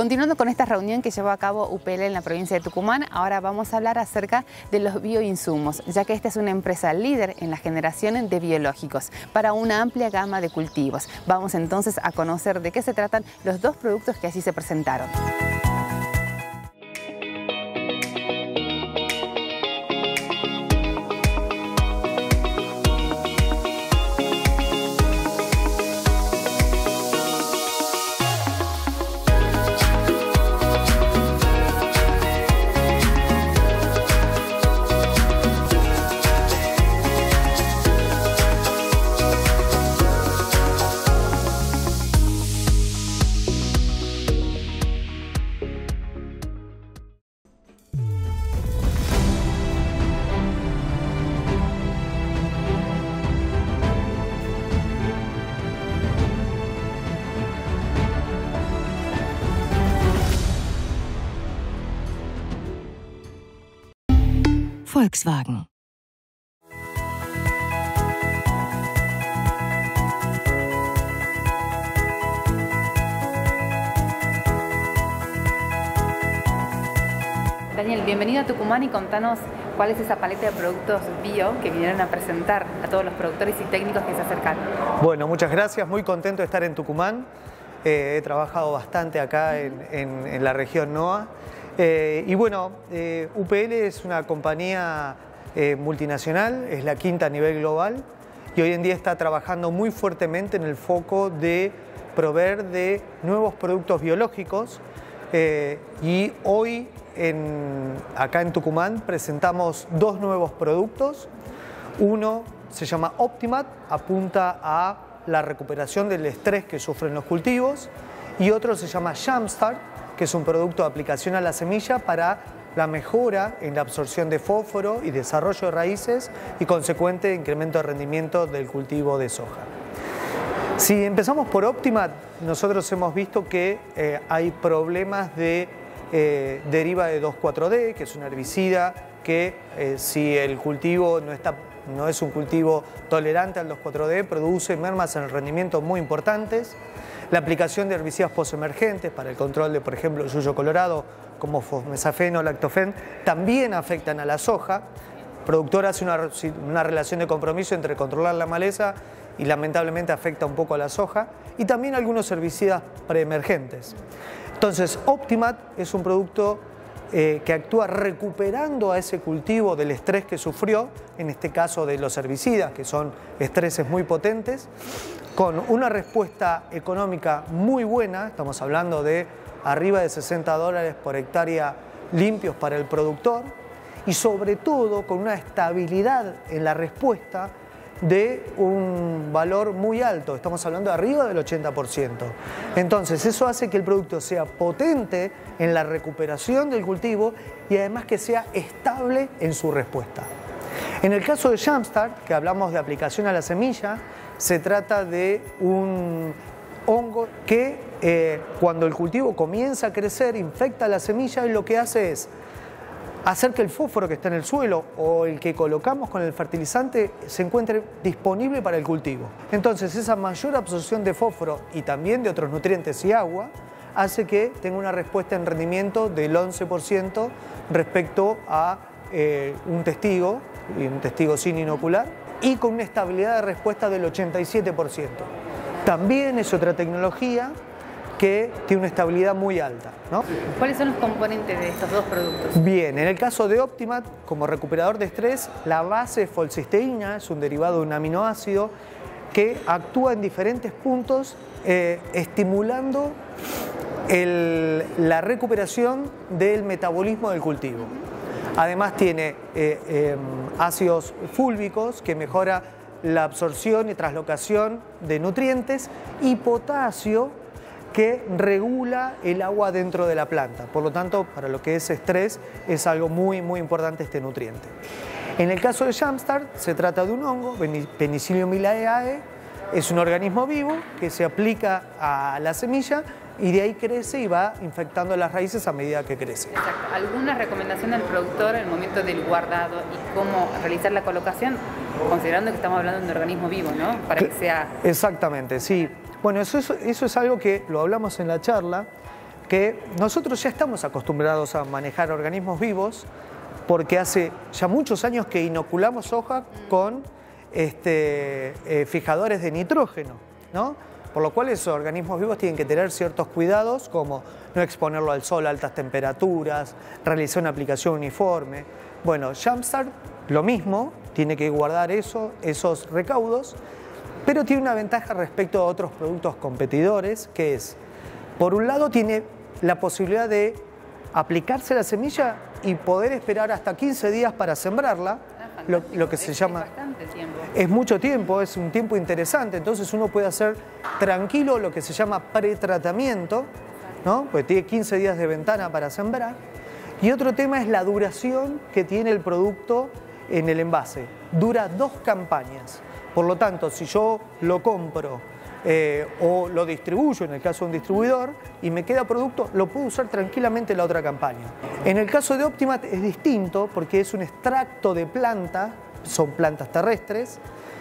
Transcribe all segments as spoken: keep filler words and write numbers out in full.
Continuando con esta reunión que llevó a cabo U P L en la provincia de Tucumán, ahora vamos a hablar acerca de los bioinsumos, ya que esta es una empresa líder en la generación de biológicos para una amplia gama de cultivos. Vamos entonces a conocer de qué se tratan los dos productos que allí se presentaron. Volkswagen. Daniel, bienvenido a Tucumán y contanos cuál es esa paleta de productos bio que vinieron a presentar a todos los productores y técnicos que se acercaron. Bueno, muchas gracias, muy contento de estar en Tucumán. Eh, he trabajado bastante acá en, en, en la región NOA. Eh, y bueno, eh, U P L es una compañía eh, multinacional, es la quinta a nivel global y hoy en día está trabajando muy fuertemente en el foco de proveer de nuevos productos biológicos eh, y hoy en, acá en Tucumán presentamos dos nuevos productos. Uno se llama Optimat, apunta a la recuperación del estrés que sufren los cultivos, y otro se llama Jumpstart, que es un producto de aplicación a la semilla para la mejora en la absorción de fósforo y desarrollo de raíces y consecuente incremento de rendimiento del cultivo de soja. Si empezamos por Optimat, nosotros hemos visto que eh, hay problemas de eh, deriva de dos cuatro D, que es un herbicida que eh, si el cultivo no, está, no es un cultivo tolerante al dos cuatro D, produce mermas en el rendimiento muy importantes. La aplicación de herbicidas postemergentes para el control de, por ejemplo, el yuyo colorado, como fosmesafeno o lactofen, también afectan a la soja. El productor hace una, una relación de compromiso entre controlar la maleza y lamentablemente afecta un poco a la soja. Y también algunos herbicidas preemergentes. Entonces, Optimat es un producto eh, que actúa recuperando a ese cultivo del estrés que sufrió, en este caso de los herbicidas, que son estreses muy potentes, con una respuesta económica muy buena. Estamos hablando de arriba de sesenta dólares por hectárea limpios para el productor, y sobre todo con una estabilidad en la respuesta de un valor muy alto. Estamos hablando de arriba del ochenta por ciento. Entonces eso hace que el producto sea potente en la recuperación del cultivo y además que sea estable en su respuesta. En el caso de Jumpstart, que hablamos de aplicación a la semilla, se trata de un hongo que eh, cuando el cultivo comienza a crecer, infecta la semilla y lo que hace es hacer que el fósforo que está en el suelo o el que colocamos con el fertilizante se encuentre disponible para el cultivo. Entonces esa mayor absorción de fósforo y también de otros nutrientes y agua hace que tenga una respuesta en rendimiento del once por ciento respecto a eh, un testigo, un testigo sin inocular, y con una estabilidad de respuesta del ochenta y siete por ciento. También es otra tecnología que tiene una estabilidad muy alta, ¿no? ¿Cuáles son los componentes de estos dos productos? Bien, en el caso de Optimat, como recuperador de estrés, la base es folcisteína, es un derivado de un aminoácido que actúa en diferentes puntos eh, estimulando el, la recuperación del metabolismo del cultivo. Además tiene eh, eh, ácidos fúlvicos que mejora la absorción y translocación de nutrientes, y potasio que regula el agua dentro de la planta. Por lo tanto, para lo que es estrés es algo muy muy importante este nutriente. En el caso de Jumpstart se trata de un hongo, Penicillium milaeae, es un organismo vivo que se aplica a la semilla y de ahí crece y va infectando las raíces a medida que crece. Exacto. ¿Alguna recomendación al productor en el momento del guardado y cómo realizar la colocación, considerando que estamos hablando de un organismo vivo, ¿no? Para que sea... Exactamente, sí. Bueno, eso es, eso es algo que lo hablamos en la charla, que nosotros ya estamos acostumbrados a manejar organismos vivos porque hace ya muchos años que inoculamos soja con este, eh, fijadores de nitrógeno, ¿no? Por lo cual esos organismos vivos tienen que tener ciertos cuidados como no exponerlo al sol a altas temperaturas, realizar una aplicación uniforme. Bueno, Jumpstart lo mismo, tiene que guardar eso, esos recaudos, pero tiene una ventaja respecto a otros productos competidores, que es, por un lado, tiene la posibilidad de aplicarse la semilla y poder esperar hasta quince días para sembrarla, ah, lo, lo que se es, llama... Es bastante tiempo. Es mucho tiempo, es un tiempo interesante, entonces uno puede hacer tranquilo lo que se llama pretratamiento, ¿no? Porque tiene quince días de ventana para sembrar. Y otro tema es la duración que tiene el producto en el envase. Dura dos campañas. Por lo tanto, si yo lo compro eh, o lo distribuyo, en el caso de un distribuidor, y me queda producto, lo puedo usar tranquilamente en la otra campaña. En el caso de Optimat es distinto porque es un extracto de planta, son plantas terrestres,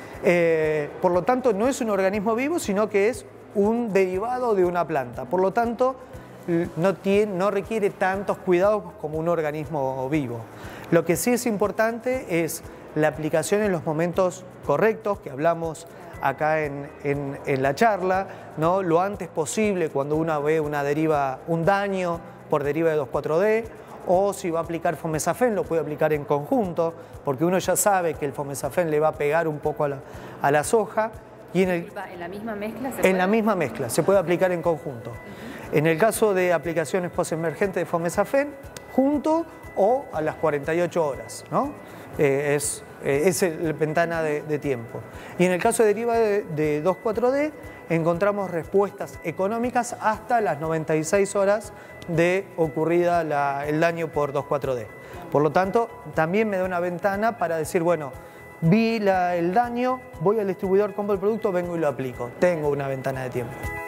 eh, por lo tanto no es un organismo vivo, sino que es un derivado de una planta. Por lo tanto, no, tiene, no requiere tantos cuidados como un organismo vivo. Lo que sí es importante es la aplicación en los momentos correctos, que hablamos acá en, en, en la charla, ¿no? Lo antes posible cuando uno ve una deriva, un daño por deriva de dos cuatro D, o si va a aplicar Fomesafen, lo puede aplicar en conjunto, porque uno ya sabe que el Fomesafen le va a pegar un poco a la, a la soja. Y en, el, ¿En la misma mezcla se En puede? la misma mezcla, se puede aplicar en conjunto. Uh-huh. En el caso de aplicaciones postemergentes de Fomesafen, junto o a las cuarenta y ocho horas, ¿no? Eh, es, eh, es la ventana de, de tiempo. Y en el caso de deriva de, de dos cuatro D, encontramos respuestas económicas hasta las noventa y seis horas de ocurrida la, el daño por dos cuatro D. Por lo tanto, también me da una ventana para decir, bueno, vi la, el daño, voy al distribuidor, compro el producto, vengo y lo aplico. Tengo una ventana de tiempo.